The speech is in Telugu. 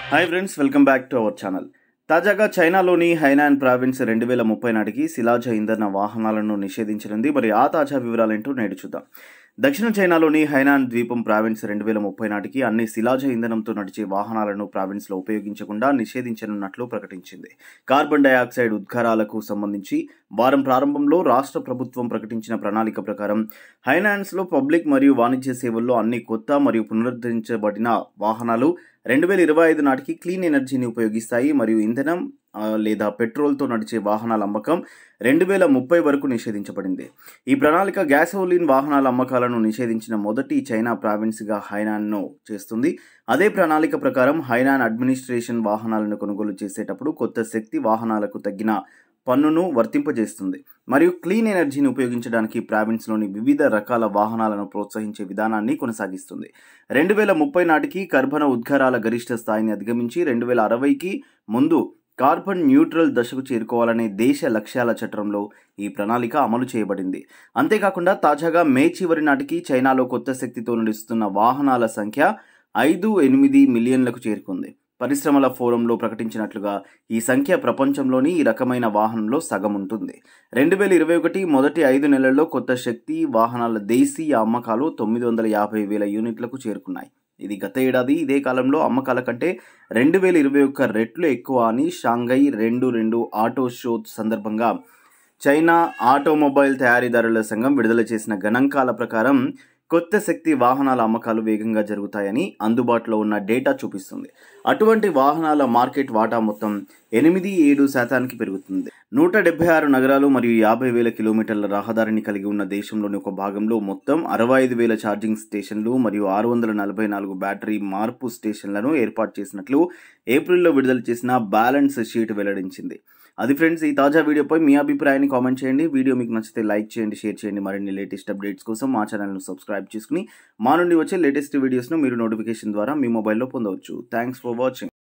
Hi friends, welcome back to our channel. తాజాగా చైనాలోని హైనాన్ ప్రావిన్స్ 2030 నాటికి శిలాజ ఇంధన వాహనాలను నిషేధించనుంది. మరి ఆ తాజా వివరాలేంటో నేడు చూద్దాం. దక్షిణ చైనాలోని హైనాన్ ద్వీపం ప్రావిన్స్ 2030 నాటికి అన్ని శిలాజ ఇంధనంతో నడిచే వాహనాలను ప్రావిన్స్లో ఉపయోగించకుండా నిషేధించనున్నట్లు ప్రకటించింది. కార్బన్ డయాక్సైడ్ ఉద్గారాలకు సంబంధించి వారం ప్రారంభంలో రాష్ట్ర ప్రభుత్వం ప్రకటించిన ప్రణాళిక ప్రకారం హైనాన్స్లో పబ్లిక్ మరియు వాణిజ్య సేవల్లో అన్ని కొత్త మరియు పునరుద్ధరించబడిన వాహనాలు 2025 నాటికి క్లీన్ ఎనర్జీని ఉపయోగిస్తాయి మరియు ఇంధనం లేదా పెట్రోల్తో నడిచే వాహనాల అమ్మకం 2030 వరకు నిషేధించబడింది. ఈ ప్రణాళిక గ్యాసోలిన్ వాహనాల అమ్మకాలను నిషేధించిన మొదటి చైనా ప్రావిన్స్గా హైనాన్ను చేస్తుంది. అదే ప్రణాళిక ప్రకారం హైనాన్ అడ్మినిస్ట్రేషన్ వాహనాలను కొనుగోలు చేసేటప్పుడు కొత్త శక్తి వాహనాలకు తగ్గిన పన్నును వర్తింపజేస్తుంది మరియు క్లీన్ ఎనర్జీని ఉపయోగించడానికి ప్రావిన్స్లోని వివిధ రకాల వాహనాలను ప్రోత్సహించే విధానాన్ని కొనసాగిస్తుంది. 2030 నాటికి కర్బన ఉద్గారాల గరిష్ట స్థాయిని అధిగమించి 2060కి ముందు కార్బన్ న్యూట్రల్ దశకు చేరుకోవాలనే దేశ లక్ష్యాల చట్రంలో ఈ ప్రణాళిక అమలు చేయబడింది. అంతేకాకుండా తాజాగా మే చివరి నాటికి చైనాలో కొత్త శక్తితో నడుస్తున్న వాహనాల సంఖ్య 5-8 మిలియన్లకు చేరుకుంది. పరిశ్రమల ఫోరంలో ప్రకటించినట్లుగా ఈ సంఖ్య ప్రపంచంలోని ఈ రకమైన వాహనంలో సగం ఉంటుంది. 2021 మొదటి 5 నెలల్లో కొత్త శక్తి వాహనాల దేశీయ అమ్మకాలు 950,000 యూనిట్లకు చేరుకున్నాయి. ఇది గత ఏడాది ఇదే కాలంలో అమ్మకాల కంటే 2021 రెట్లు ఎక్కువ అని షాంఘై 22 ఆటో షో సందర్భంగా చైనా ఆటోమొబైల్ తయారీదారుల సంఘం విడుదల చేసిన గణాంకాల ప్రకారం కొత్త శక్తి వాహనాల అమ్మకాలు వేగంగా జరుగుతాయని అందుబాటులో ఉన్న డేటా చూపిస్తుంది. అటువంటి వాహనాల మార్కెట్ వాటా మొత్తం 8-7% పెరుగుతుంది. 176 నగరాలు మరియు 50,000 కిలోమీటర్ల రహదారిని కలిగి ఉన్న దేశంలోని ఒక భాగంలో మొత్తం 65,000 ఛార్జింగ్ స్టేషన్లు మరియు 644 బ్యాటరీ మార్పు స్టేషన్లను ఏర్పాటు చేసినట్లు ఏప్రిల్లో విడుదల చేసిన బ్యాలెన్స్ షీట్ వెల్లడించింది. అది ఫ్రెండ్స్, ఈ తాజా వీడియోపై మీ అభిప్రాయాన్ని కామెంట్ చేయండి. వీడియో మీకు నచ్చితే లైక్ చేయండి, షేర్ చేయండి. మరిన్ని లేటెస్ట్ అప్డేట్స్ కోసం మా ఛానల్ను సబ్స్క్రైబ్ చేసుకుని మా నుండి వచ్చే లేటెస్ట్ వీడియోస్ను మీరు నోటిఫికేషన్ ద్వారా మీ మొబైల్లో పొందవచ్చు. Thanks for watching.